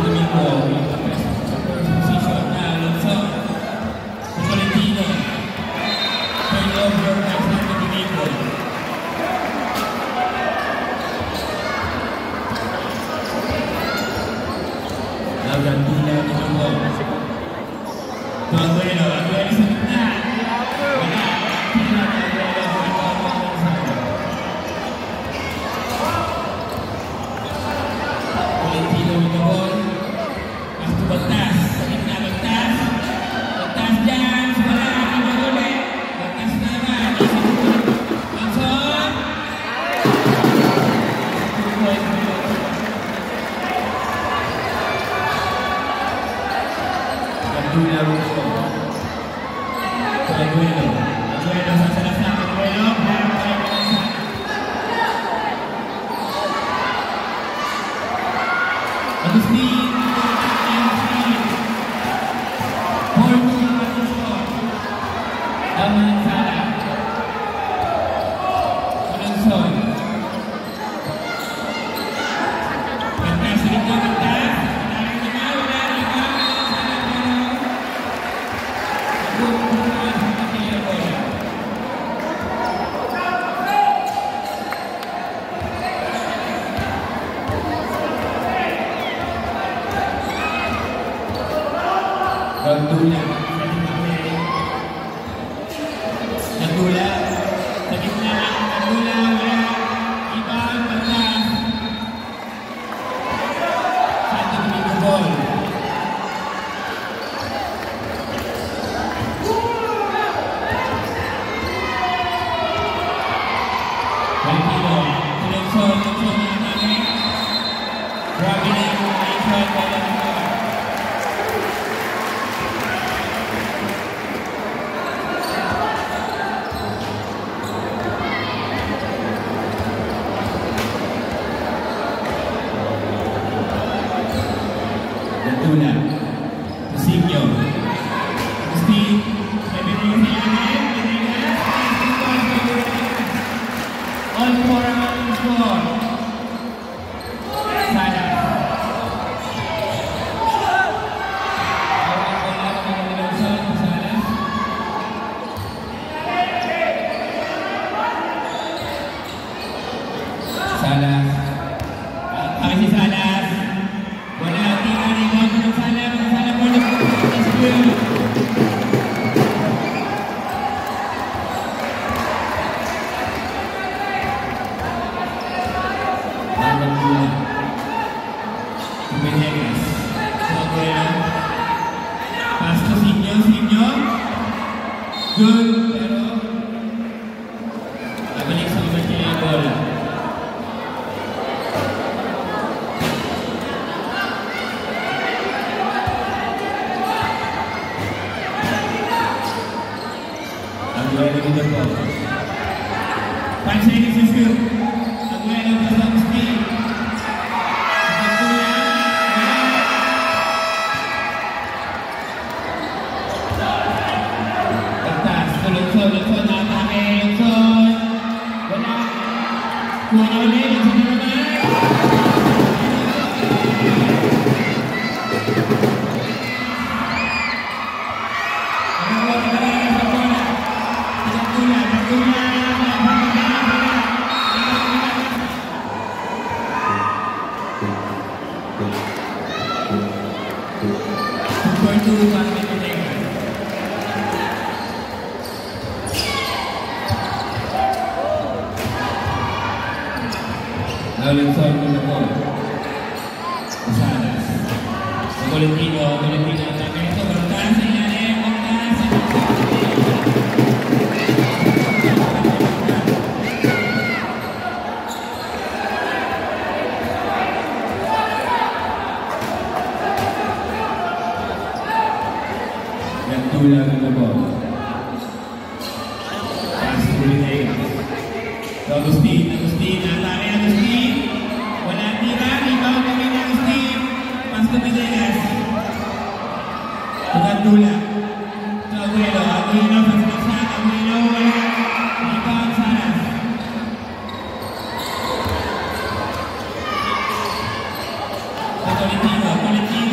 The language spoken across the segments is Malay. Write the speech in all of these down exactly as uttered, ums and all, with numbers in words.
Colectivo, colectivo.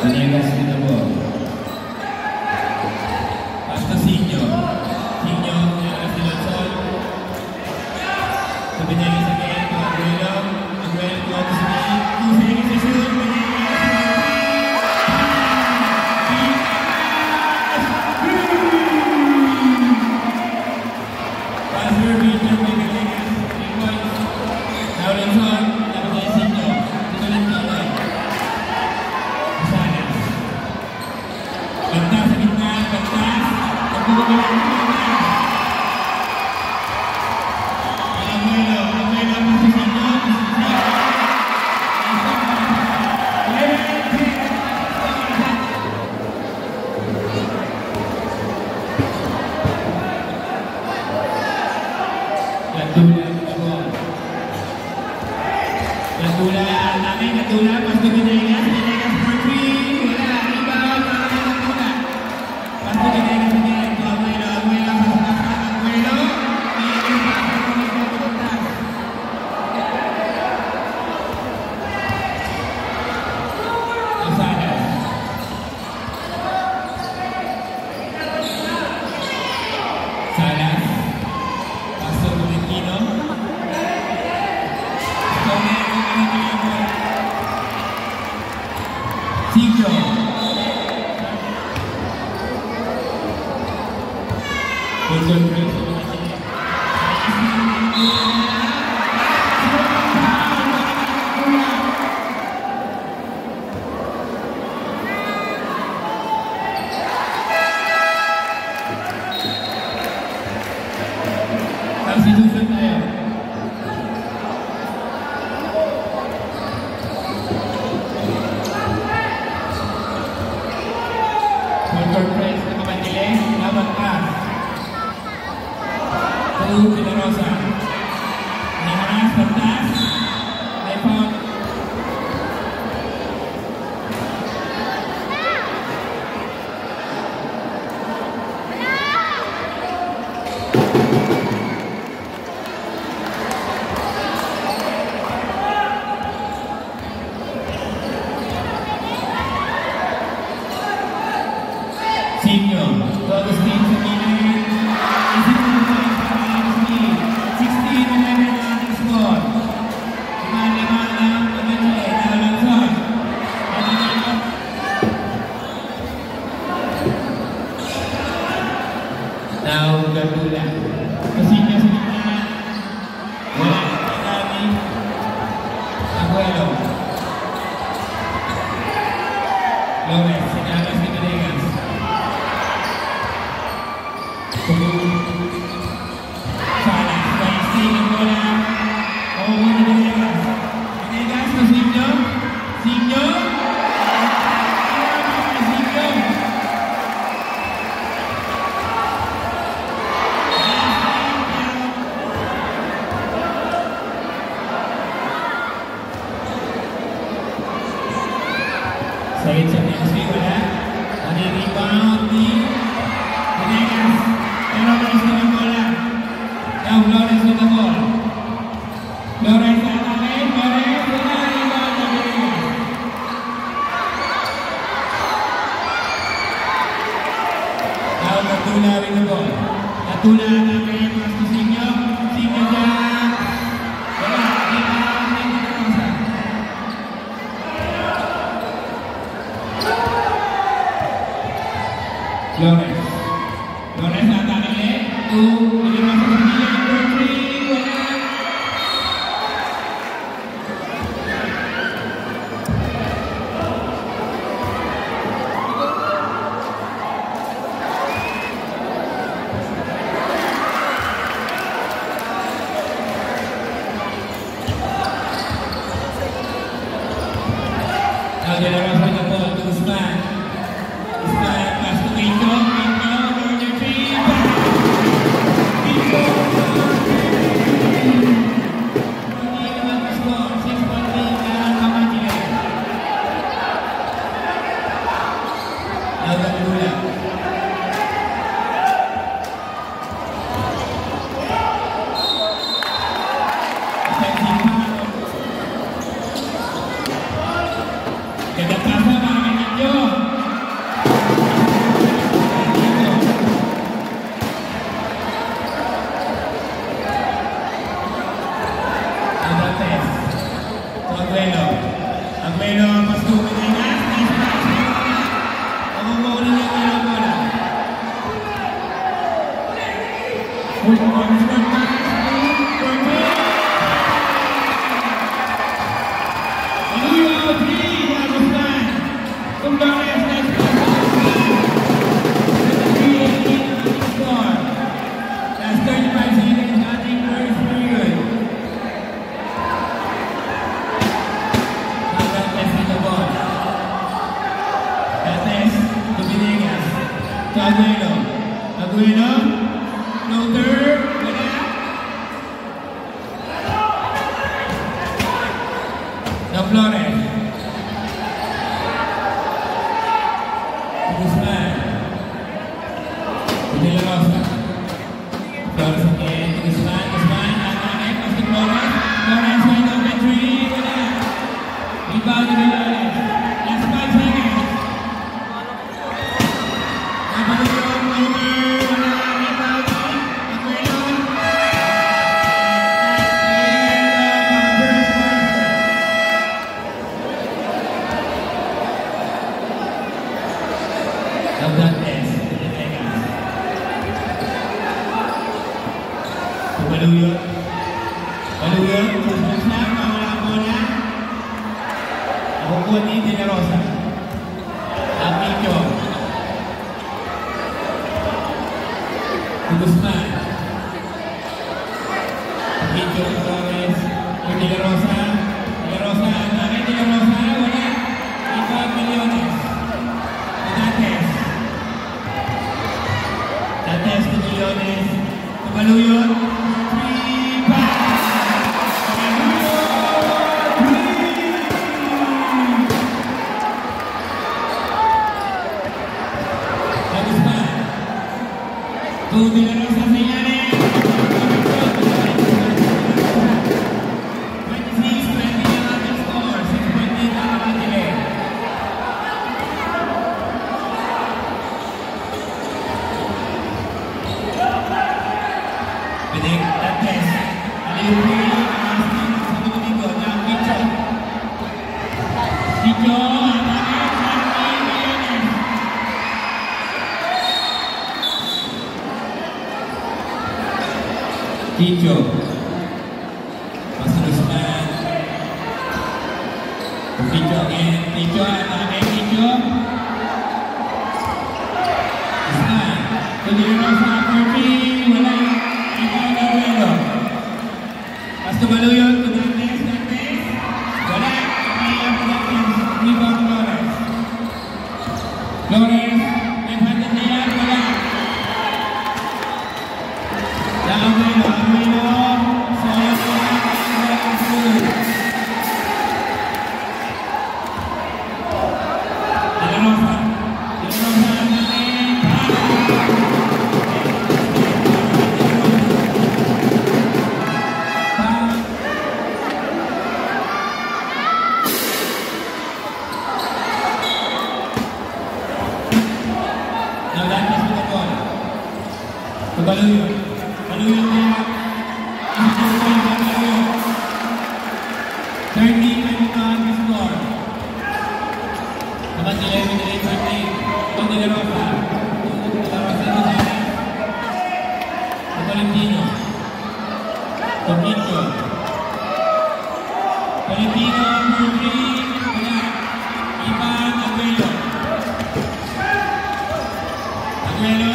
Venegas with the ball. Pass to Signo. Signo, Venegas with the ball. To Venegas again, to Aguero. Aguero to Oxley. To Venegas to shoot. Pass for Peter by Venegas. Three points. Now let's on. Dapat tayo Signo. Ito lang dito. Lantas sa gitna, lantas. Nagbubuka lang ang gitna. Aguero, Aguero, Masisino, Masisino. Latula, Latula, namin, Latula, pas to Venegas, Venegas for three. Wala, rebound, Latula. Pas to Venegas again, to Aguero, Aguero, Aguero. Aguero, Salas. Salas. Pas to Tolentino. Signo. Full control. Substitution tayo. Motor press na kapatiling, laban ka. Tulo Pilarosa. Nahanas, pantas. May pop. Signo, todos teams sa minute. sixteen eleven ang score. Lima-lima lang pagkakali. Nalanson. Now, Gatula. Signo sa gitna. Wala. Pinami. Aguero. Lopez. Sinalas ni Venegas. Salas, Paisi ng bola. Makuha na Venegas. Venegas to Signo. Signo. Signo. Sakit sa Messi, wala. Ano yung rebound ni Venegas. Lawrence with the ball. Now Lawrence with the ball. Lawrence atake. Lawrence with the rebound. Now Latula with the ball. Latula atake. Pass to Signo. Signo dyan. Wala. Rebound. Lawrence. Lawrence atake ulit. Two. Pinirasa sa Signo. Number three. Wala. Now the Lawrence with the ball to Usman. Usman pass to Pinto. Pinto. Number three. Pinto. Hindi naman pa score. six point three. Kailangan kamatila. Now the Lula. Defensive foul. Ganda pasa para kay Nidyo. Aguero. Aguero, pasto Venegas. Nice pass. Nakukuha ulit yung Aguero bola. Good one, good pass. Good pass. Aguero, three. That was fine. From Flores, nice pass. three eighteen score. That's thirty-five seconds. I think very, very good. Aguero, Aguero, floater, wala. Na Flores. Guzman. De La Rosa. Flores again, Guzman, Guzman, Ananek, pass to Flores. Flores, wide open three, wala. Rebound to Flores. Last five seconds. Baluyot. Baluyot. Susunod na. Mawala ang bola. Nakukuha ni De La Rosa. Apilio. Guzman. Apilio. Flores. De La Rosa. De La Rosa. Nanay De La Rosa. Wala. Ito ang Millones. Dates. Dates to Millones. Baluyot. Two De La Rosa señales. twenty-six twenty ang score. six point eight ang Abadile. Pinik Dates. Aliupi. Alastin. Sa Domingo. Ng Picho. Picho. Ticho, masuk Usman. Ticho again, Ticho, again Ticho. Usman, to De La Rosa, Kirby, wala. Ikaw na Aguero. Pas to Baluyot, to Dantes, Dantes. Wala, kaya to Dantes. Rebound Flores. Flores, left-handed na yan, wala. La Aguero, Aguero. Sayang ko na ang sunod. De La Rosa. De La Rosa ang natin. Now that is the ball. To Baluyot. Baluyot na. thirty twenty-one score. Naman eleven eight fifteen. Ito De La Rosa. De La Rosa na dyan. Ito Valentino. Tomicho. Valentino, Murphy. Wala. Ivan Aguero. Aguero.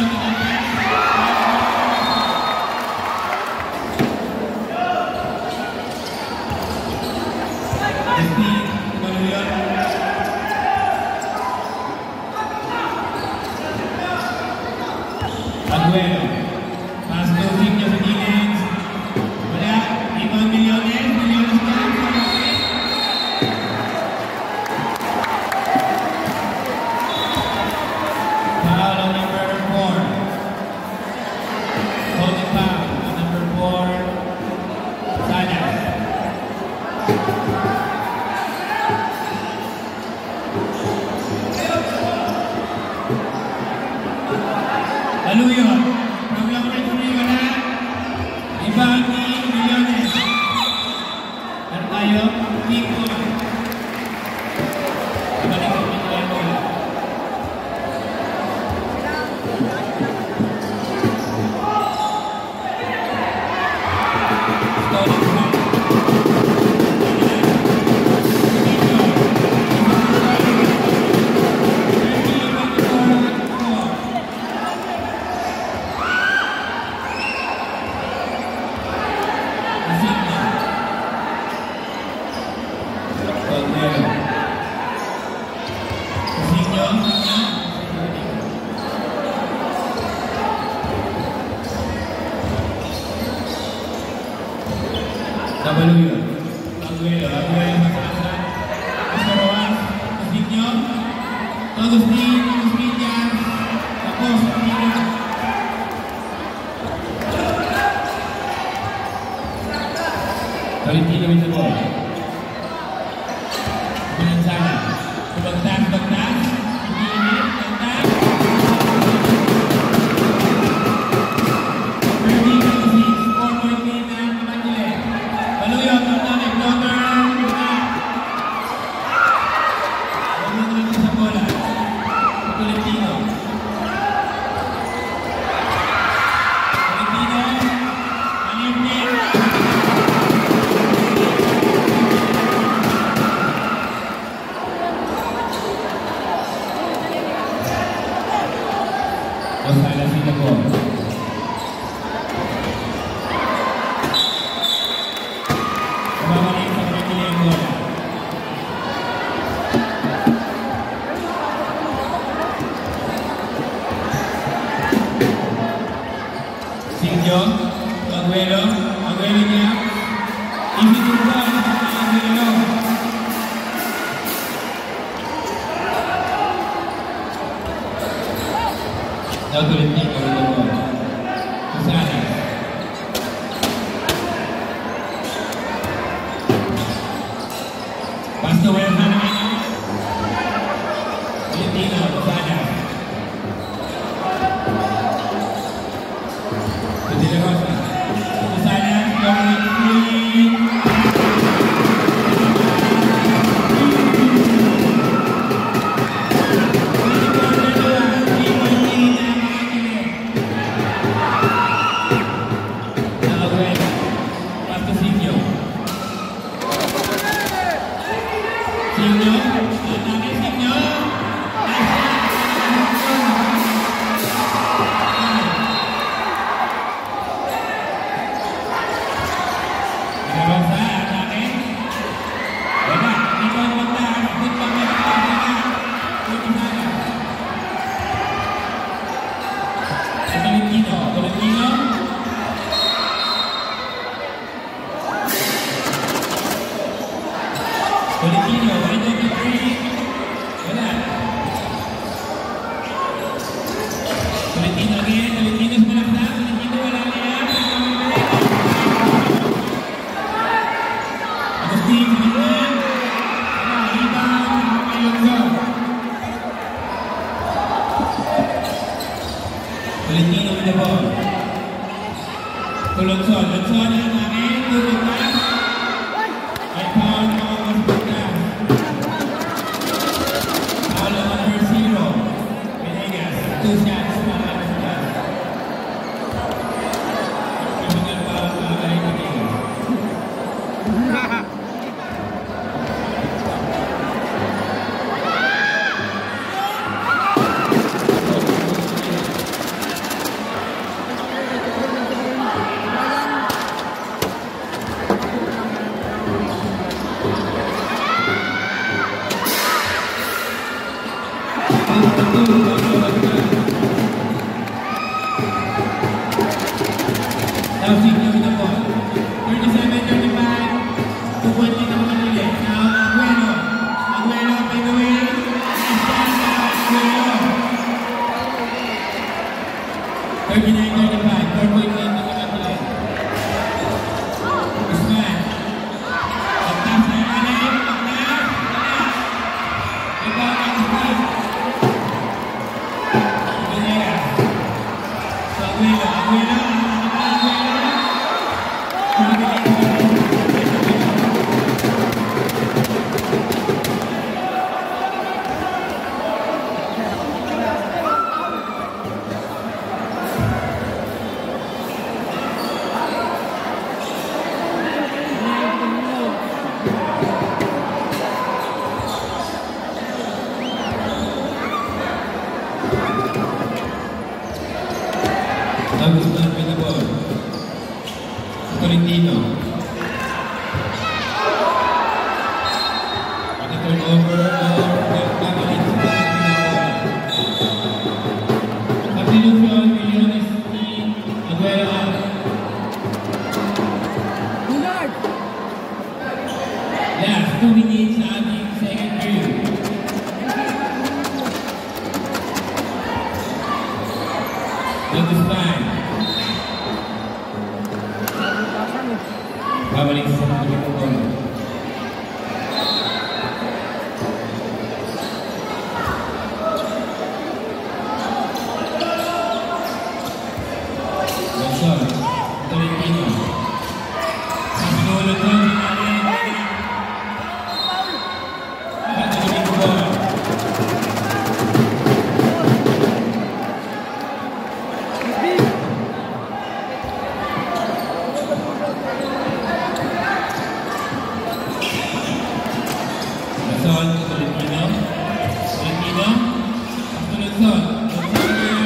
Aguero. Pass to Victor Fernandez. Wala. Ibang Millones. Millones na. Foul on number four. Holding foul on number four. Salas. Now Tolentino with the ball. Rosales. Pass to Rosales. Tolentino, Rosales. To De La Rosa. Rosales, going three. Tolentino, right over three. Wala. Tolentino again. Tolentino sa malakda. Tolentino wala na yan. Agustin, sa gitna. Wala. Rebound. Alonso. Tolentino with the ball. Alonso. Alonso na ang akin. Tulog na. Ay, foul na. Two shots, one out of that. Physical foul sa Alay Venegas. Now Signo with the ball. thirty-seven thirty-five. two twenty na mga nila. Now Aguero. Aguero by the way. Aguero. thirty-nine thirty-five. four point eight na mga nila. Usman. Pagtas na Alay. Pagtas. Rebound ang Steve. Venegas. So Aguero. Aguero. Agustin with the ball. Tolentino. And the turnover of the Catholic Substitution, Millones team, Aguero out. Last two minutes sa ating second period. At this time, babalik sa mga pagkakon. Lonsol, Tolentino. Sinulot lang si Alay. Patuloy ko ba? Lonsol, Tolentino. Tolentino. Pasto Lonsol. Lonsol again.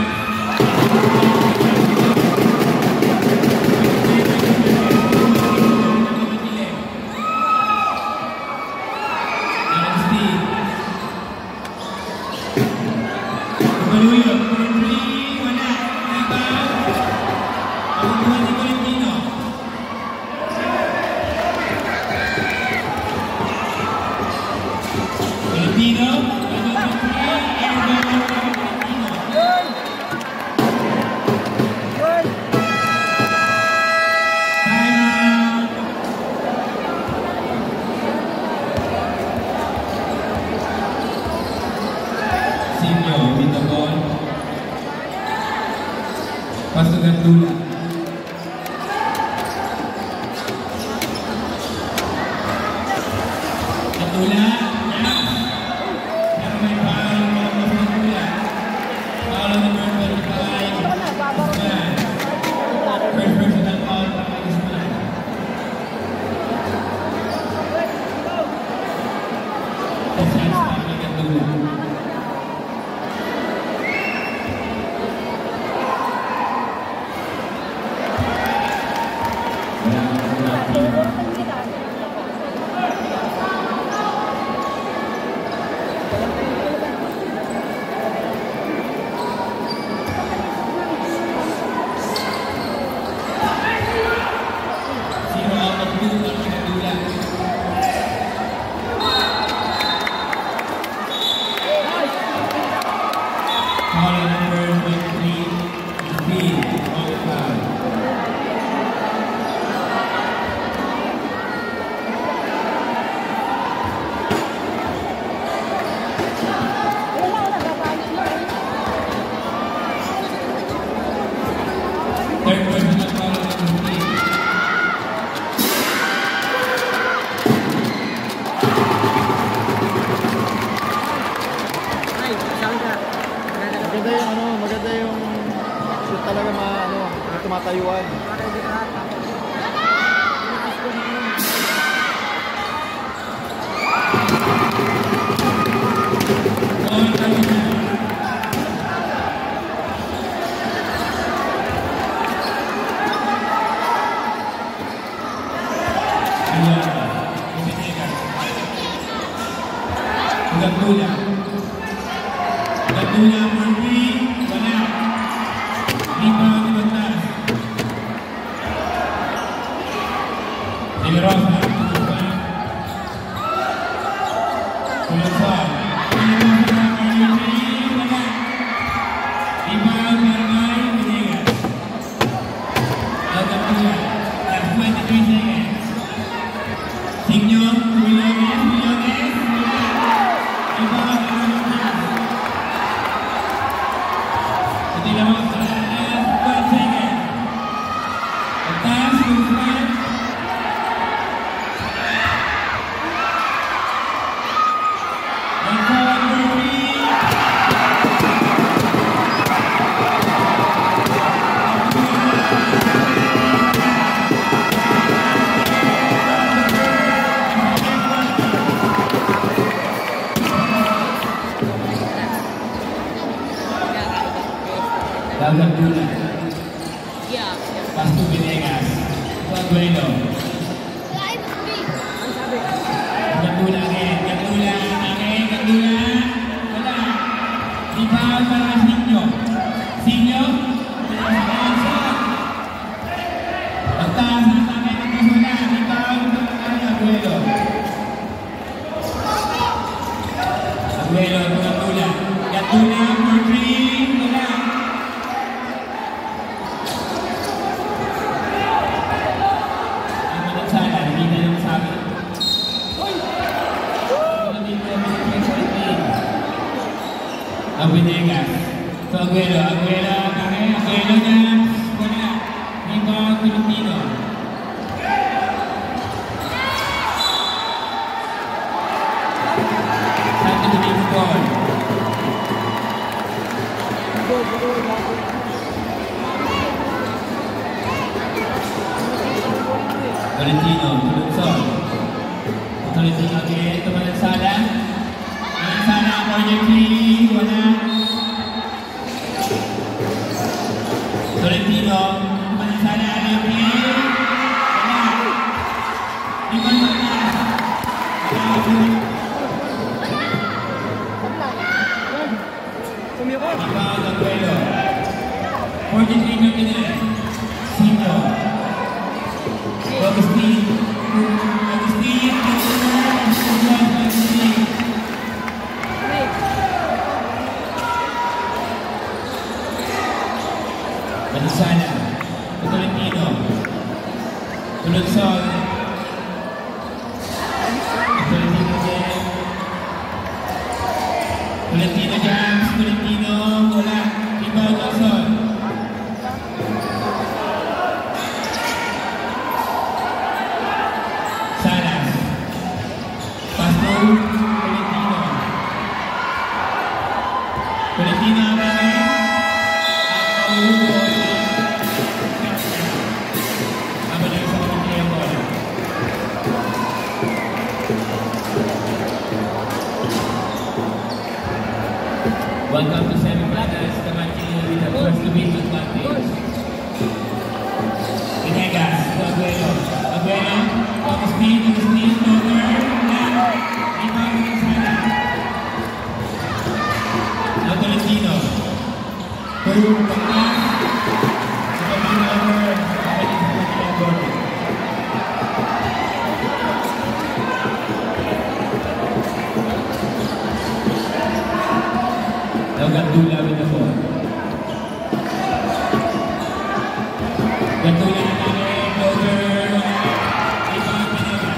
Baluyo, three, wala, rebound. Pagkukuha ni Tolentino. Tolentino, rebound, three, airball, Tolentino. the ball. Pass to Gatdula. Gatdula, yes. Pero may foul ng mga Gatdula. Foul on number twenty-five. Usman. First personal foul para Usman. The chance para Gatdula. Talaga ma ano, tumatayuan. Gatdula. Gatdula Murphy, wala. Rebound ni Batas. Rosa, Tulunsan. Rebound Marmay, Villegas. Gatdula, last twenty-three seconds. Signo, Willones, Willones, rebound Batas. Hindi naman sa last one second. Batas, Tulunsan. Gatdula. Pass to Villegas. Aguero. Gatdula again. Gatdula again. Gatdula. Wala. Rebound para Signo. Signo. Batas. Atake ng Kasuna. Rebound para Aguero. Aguero. Gatdula. Gatdula for three. Wala. Villegas. So Aguero, Aguero, kami, Aguero na, wala. Rebound Filipino. Santo Domingo ball. Tolentino, Tulunsan. Tolentino again, Tumalansala. Tumalansala, corner three, wala. Tolentino, Tumalansala, again, wala. Rebound Batas. Rebound Aguero. forty-three thirty-nine. Signo. Agustin. Agustin. Agustin. Batasana. Tolentino. Tulunsan. Tolentino again. Tolentino jams. Tolentino. Welcome to semifinals. Kamati with the first to beat advantage. Venegas, Aguero. Aguero, Agustin, Agustin, Dover, left. Rebound ng sana. Now Tolentino. Third, pagkas. Sabagin over. Sabagin sa kanyang board. Now Gandula with the ball. Gandula na namin. Dover, wala. Rebound, Venegas.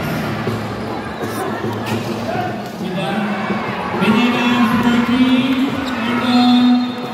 Sila. Venegas, thirty. Ergon.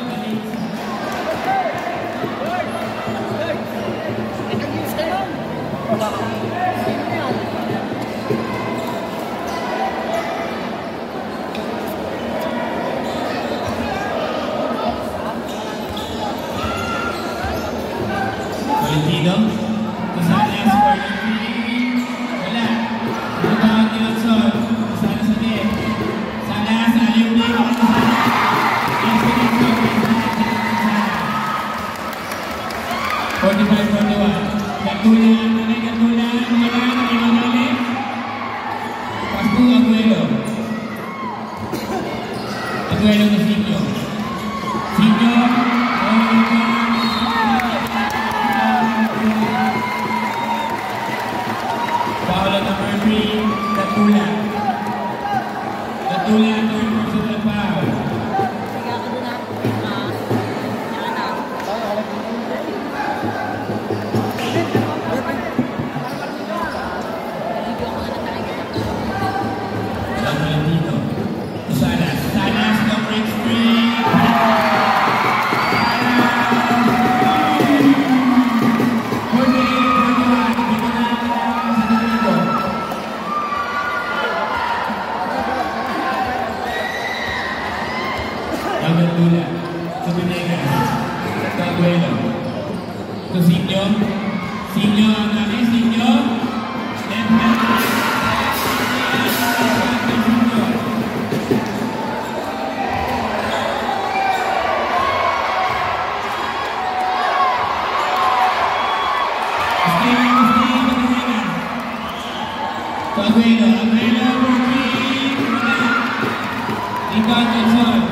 Valentino, Casanas for the three. Wala. Rebound ni Watson. Casanas ulit. Sanas, aliw na yung mga Casanas. Excellent coverage na Casanas. forty-five forty-one. Gandula, nanay Gandula. Wala, naiwan ulit. Pass to Aguero. Aguero to Sinyo. Sinyo. Foul on number three, Gandula. Gandula, third personal foul. Valentino. Sanas. Sanas, covering spree. Gandula, to Venegas, to Aguero, to Sinyo, Sinyo, ang dami, Sinyo, left hand, Sinyo. Stay, stay, to Venegas, to Aguero, Aguero, working, rebound, Watson.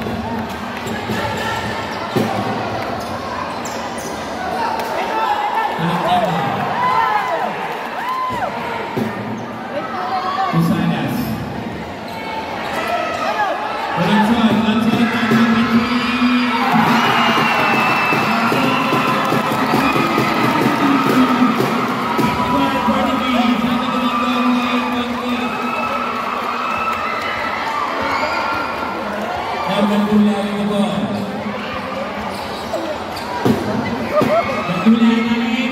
Casanas. Watson, Watson, now Gandula with the ball. Gandula na rin.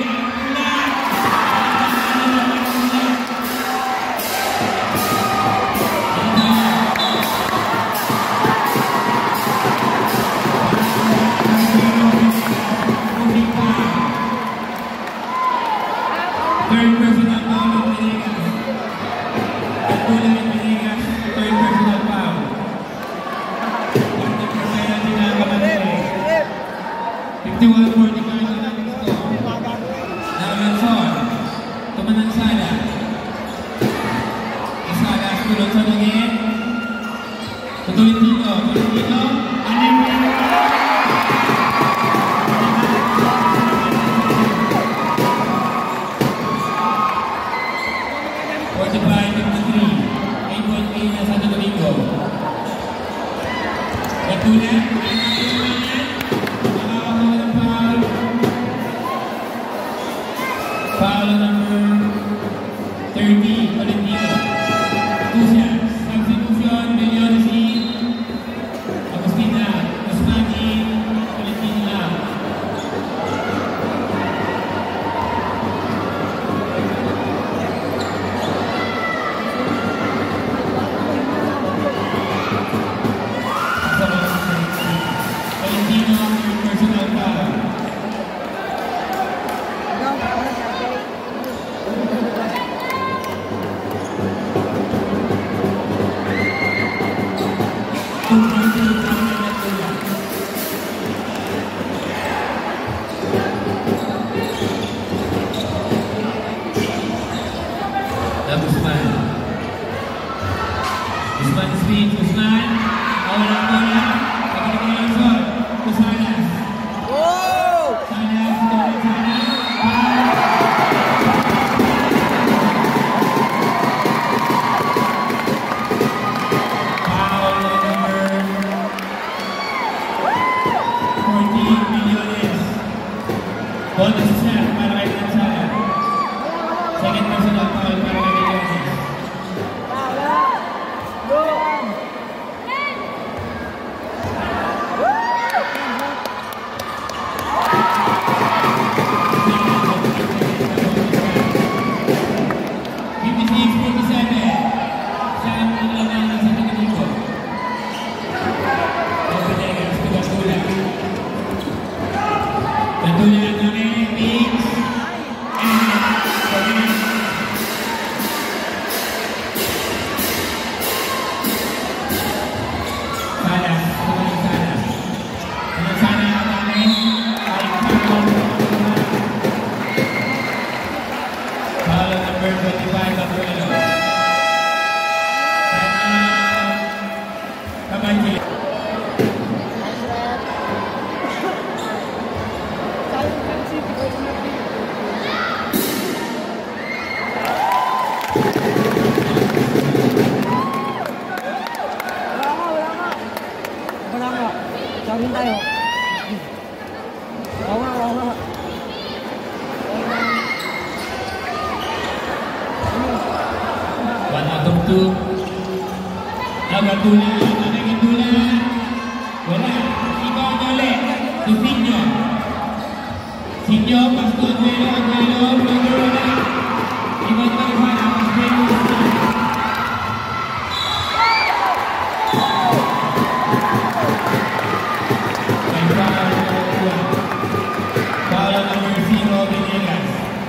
Third personal foul of Venegas. Gandula and Venegas, third personal foul. fifty percent ang pinakamatay. fifty-one forty-five na natin score. Now Watson. Tumanan Sala. Sala, Watson again. Tutuloy dito. Tutuloy dito. Anim na. forty-five fifty-three. eight point eight na Santo Domingo. Gandula. Nakakakuha ng foul. Foul number thirty. Valentino. Two shots. Substitution. Bellionesi. Agustina. Osmani. Valentino na. Sa speed, Guzman. Awala ko na. Pagkakita ng Sol. Kusanas. Sanas, ito ulit Sanas. Foul number fourteen, Millones. Bonus set para kay Lansana. Second personal foul para kay Millones. fifty-six forty-seven. Sam Ilonan sa Pagkakiko. Openegas, Tugas-Tula. Tatulan kami, Mix. Sanas, tumalang Sanas. Tumalang Sanas ang kami. Ay, Pagkakiko. Foul number twenty-five, Abuelo. Kabanji. Wala nga. Sabihin tayo. Oo nga, oo nga. One out of two. Nagatulan, nagatulan. Wala. Iba ang ulit. Si Sinyo. Sinyo, Pasto, Aguelo, Aguelo, Blogger, wala. Iba ang ulit. Pasto, Foul number zero, Venegas.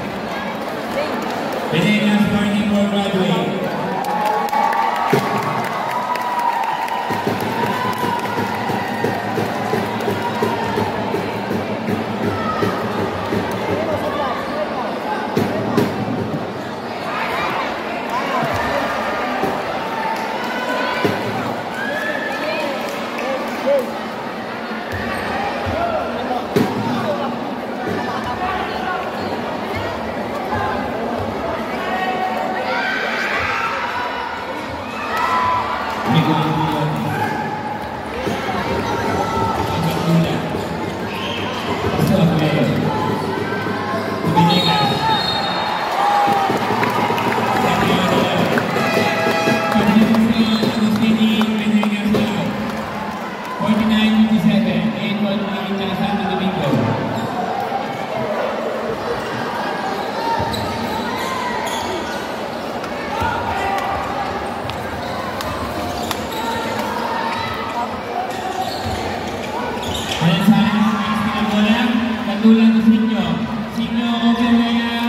Venegas marking for Broadway. Tatulan ko Sinyo. Sinyo, okay na yan.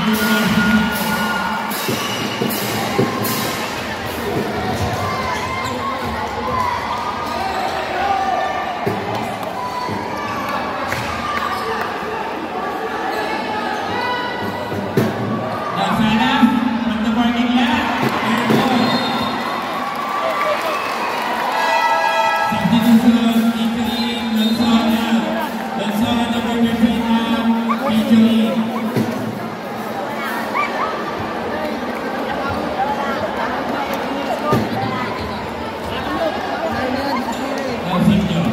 Lansana, from the parking lot. Air ball. Substitution, featuring Lansana. Lansana, number thirteen now, featuring Sinyo.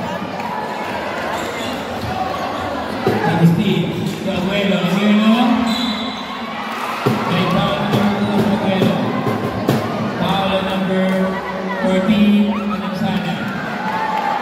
Agustin, to Aguelo, Aguelo. May foul number two, Aguelo. Foul number fourteen, Lansana.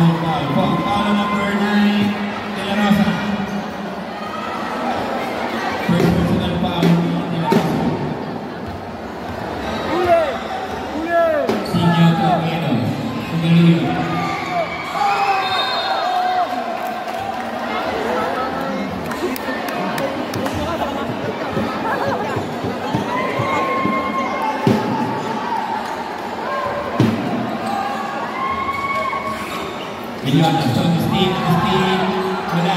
Double foul. Foul, foul number nine, De La Rosa. First personal foul ni De La Rosa. Uli! Uli! Sinyo to Aguero. Tumaluyo. Million, so Agustin, Agustin, wala.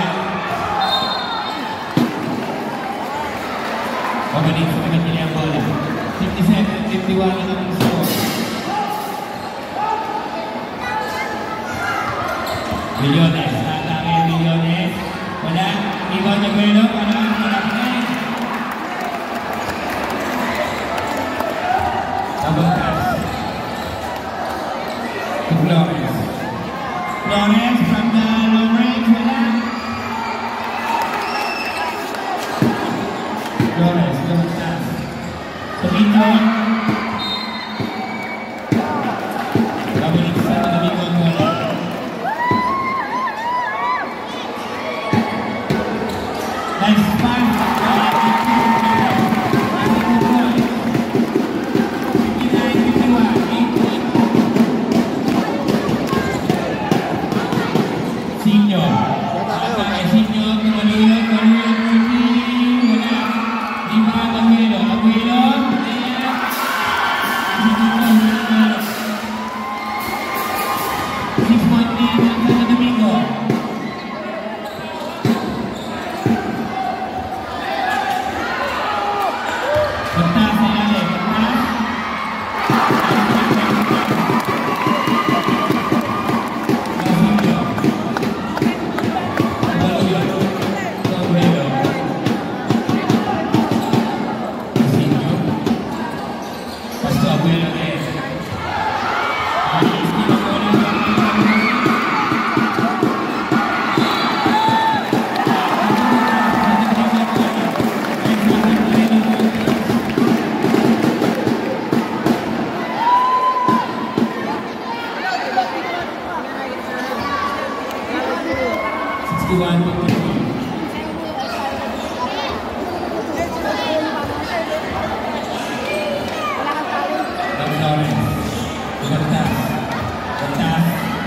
Pabalik sa kanya ang bola. fifty-seven fifty-one ang ang score. Millones, natake Millones. Wala, Ivan Aguero, para malaki. Double pass. To Flores. Flores from the long range, wala. Flores, double pass. Domingo. Double sa Domingo ang bola. Nice pass. fifty-nine fifty-one, eight points. Sinyo. Atake Sinyo, tumaluyo, tumaluyo, tumaluyo, wala. Lima, Aguero, Aguero, Aguero. Six point lead ang Santo Domingo. Pagtas sa ilalim, pagtas. Sinyo. Tumaluyo, Aguero. Sinyo. Pasto Aguero din. Alis, di ba ko lang sixty-one fifty-three. Flores. Bertas. Bertas.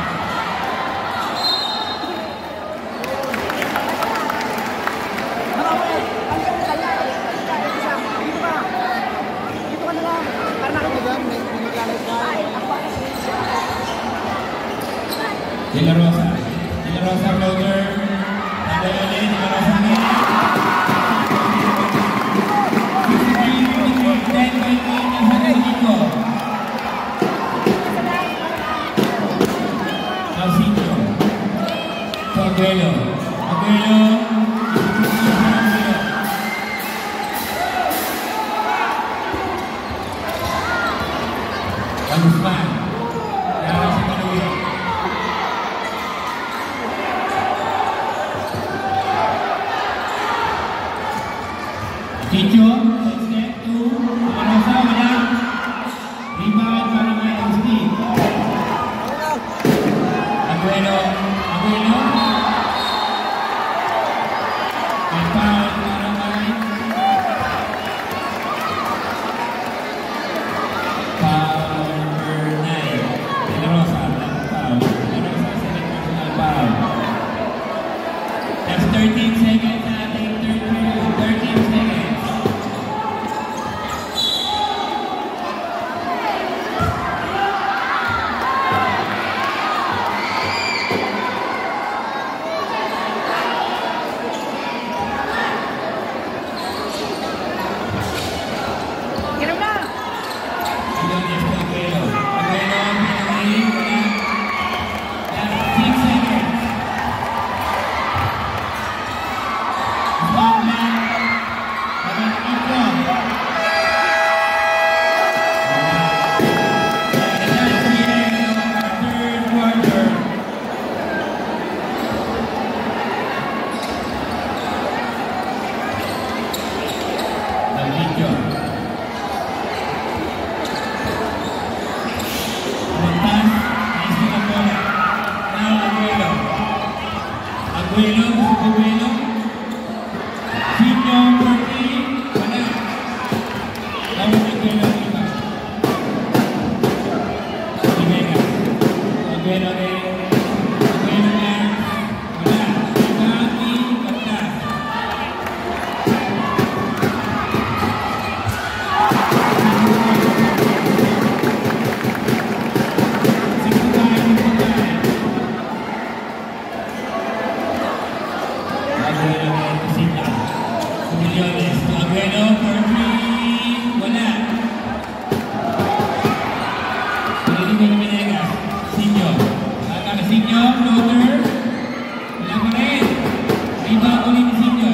De La Rosa. De La Rosa floater. Nandalali, De La Rosa ngayon. fifty-three fifty-three. ten point eight ang Santo Domingo. Sinyo. To Aguero. Aguero. Agusman. Dapat sa Maluyo. Chicho. Step two. De La Rosa, wala. Rebound para kay Agustin. Aguero. Aguero. May foul para kay foul number nine. De La Rosa, foul. De La Rosa, second personal foul. That's thirteen seconds na ating third period. thirteen seconds. Aguero, Aguero. Sinyo, Perky, wala. Lawan Aguero, lima. Aguero. Aguero rin. Aguero rin. Wala. Ibaki, Batas. Aguero for three, wala. Pinili ko naman Egas. Sinyo. Kaka Sinyo, floater. Wala pa rin. Rebound ulit ni Sinyo.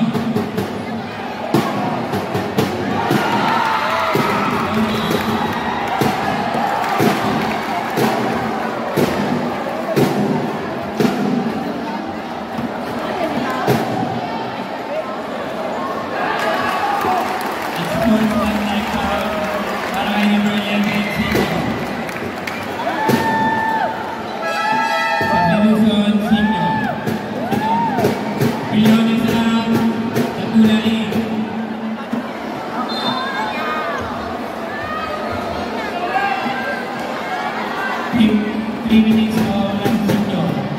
Three minutes of Sinyo.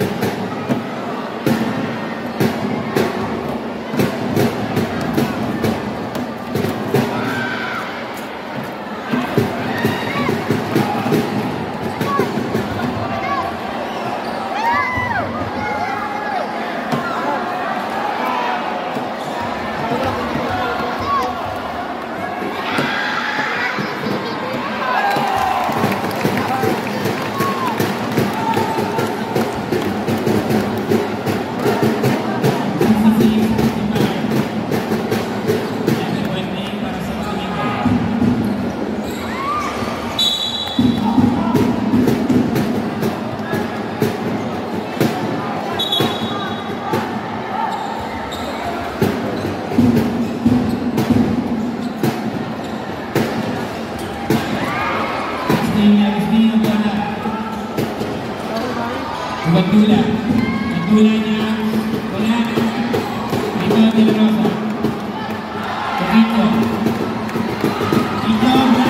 Batula. Batula niya. Wala. Ito ang De La Rosa. Ito. Ito. Wala.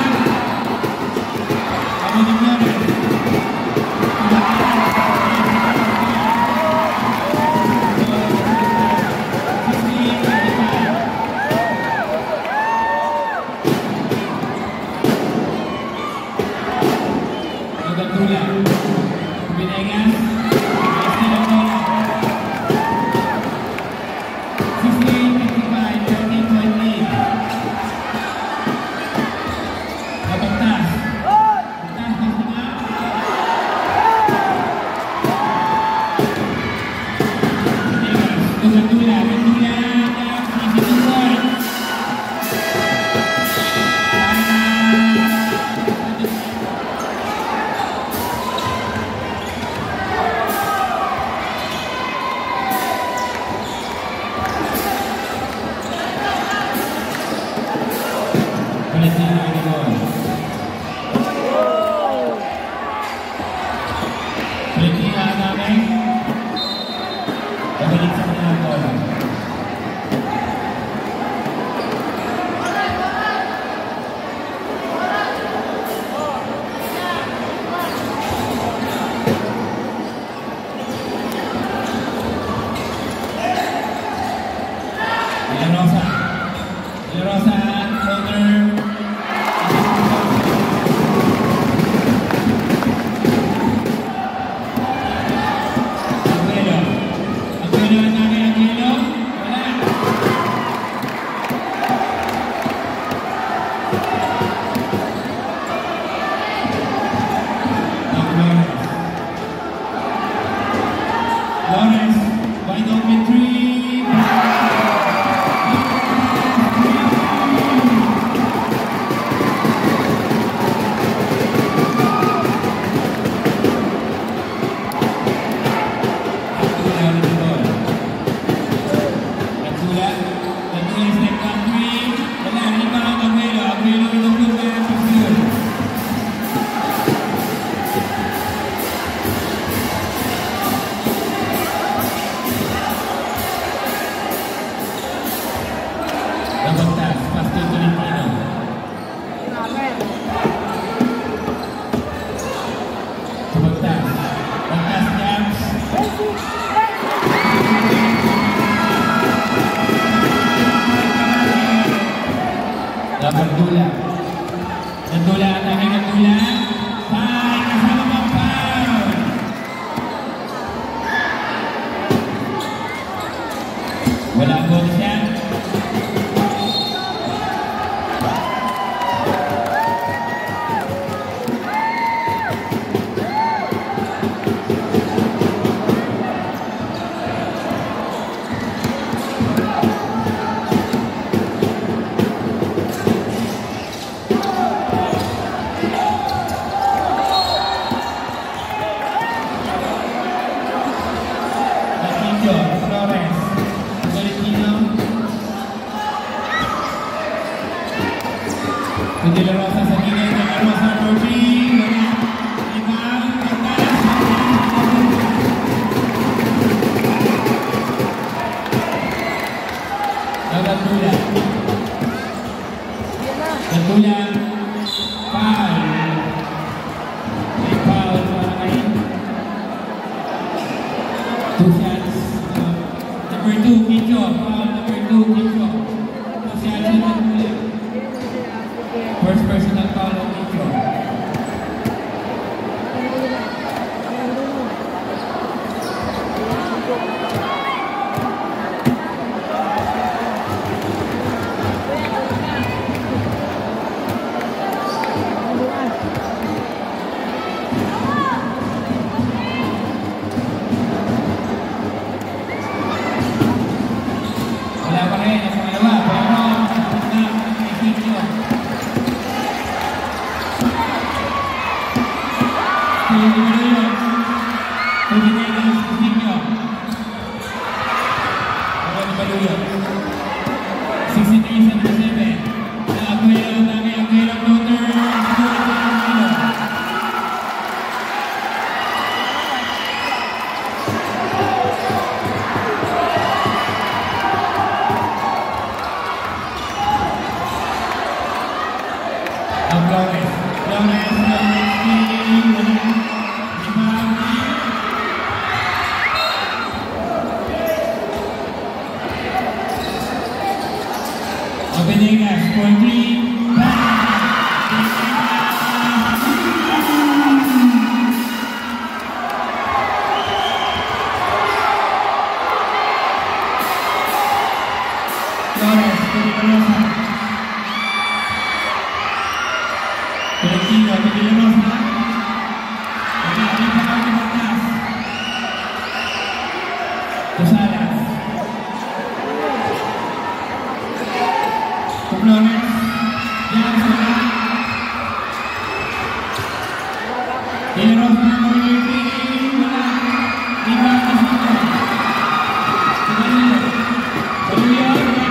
Ako ni Flores. Batula. Binegas. Batula, Batula, Lawrence, wide open three. Abdullah. Abdullah at aking Abdullah. Foul! Kasama pang foul! Wala goal siya. Flores, Valentino, De La Rosa sa gilid, De La Rosa Robbie, wala, ibang pagkalas, Abdullah, Abdullah, foul, may foul para kay two shots. Number two, Kicho. Foul number two, Kicho. Masyado na muli. First personal foul of Kicho. Wala pa rin ang pangalawa, pero na kay Kicho. Tuloy mo na yun. Tuloy na yun si Kicho. Wala na ba yun? sixty-three seventy-seven. Nakakuya na kay Aguero Floater. Siguro na Aguero. Flores, Flores, Flores, King, wala, Ibagi. Obenegas, four three, Flores, Peligrosa. Valentino, De La Rosa. Nag-aabing pa kami ng taas. Rosalas. Flores. Diyan sila. De La Rosa, Valentino. Wala. Ibang kasito. Tumalilo. Tumalilo.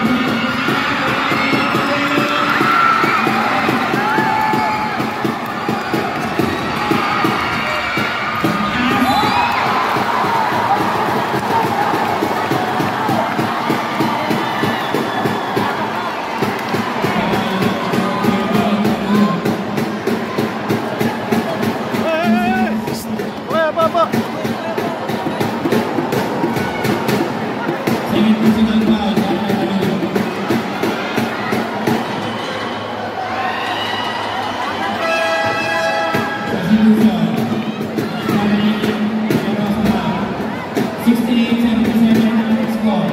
Second personal foul, substitution. sixty-eight seventy-seven score.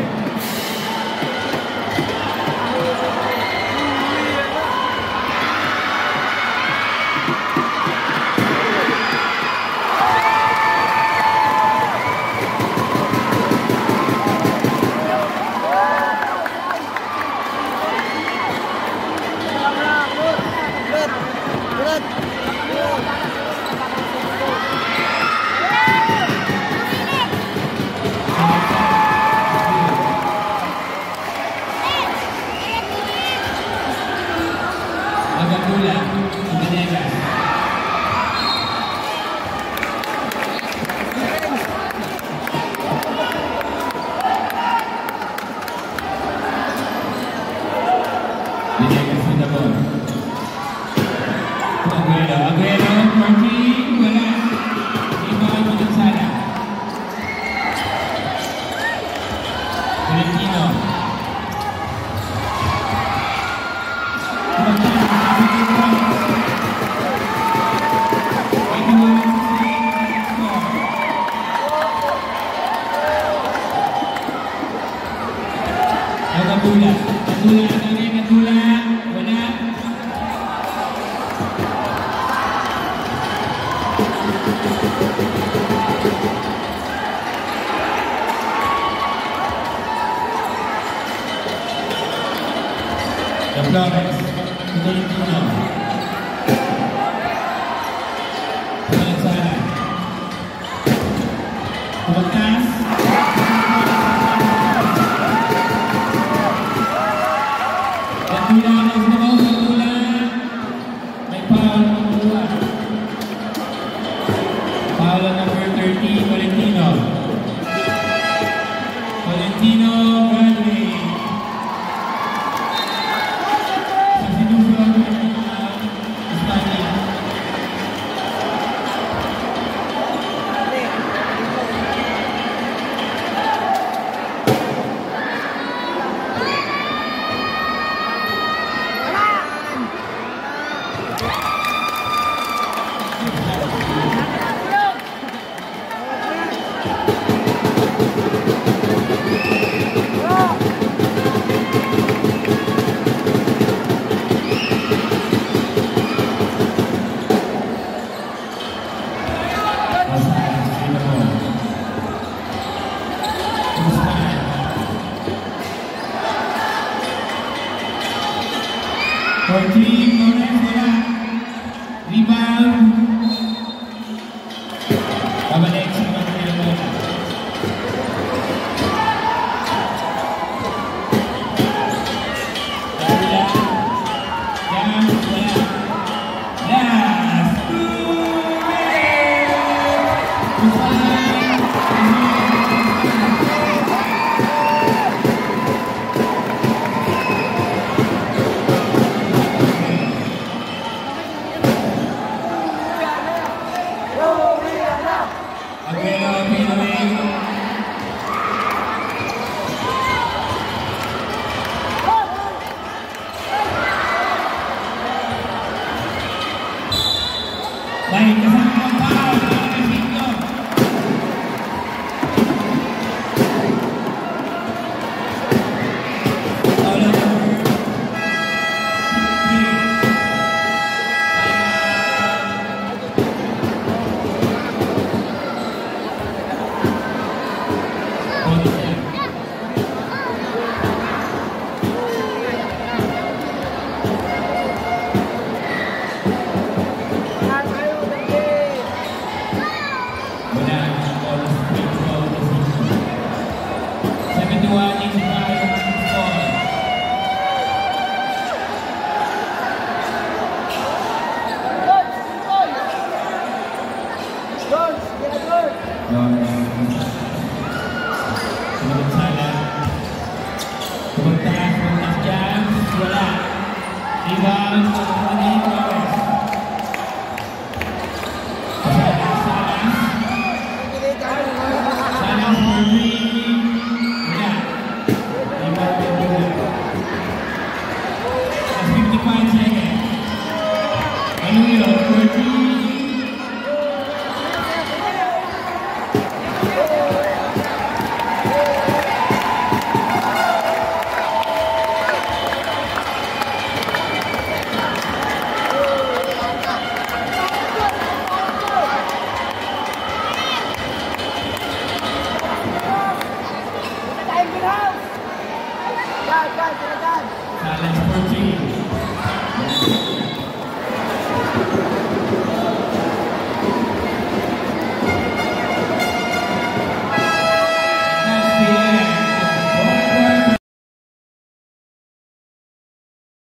Abdullah, Obenegas. Venegas with the ball. Aguero, Aguero, fourteen, wala. Ibang Gonzala. Valentino. Katula. Katula, dari Katula. Wala. The Flores. Tolentino. Palansana. Tumakas. Katula na sa bawang Katula. May foul ng Katula. Foul number thirty, Tolentino. Tolentino, Bradley. Sa sinusunod ng uh, Espanya. Fourteen, Flores, wala. Rebound. Babalik sa mga pinagawa. Wala. Yan, wala. Last two Aguero, Pinoy. Baik, kasama ang foul. Nakakasito. Foul number three. seventy-one eighty-five score. Sumunod sana. Tumagtaas, tumagtaas dyan. Wala. Rebound. Tony Flores. Sana, sana. Sana for three. Wala. Rebound for three. That's fifty-five seconds. Anuyo, for three. Challenge fourteen.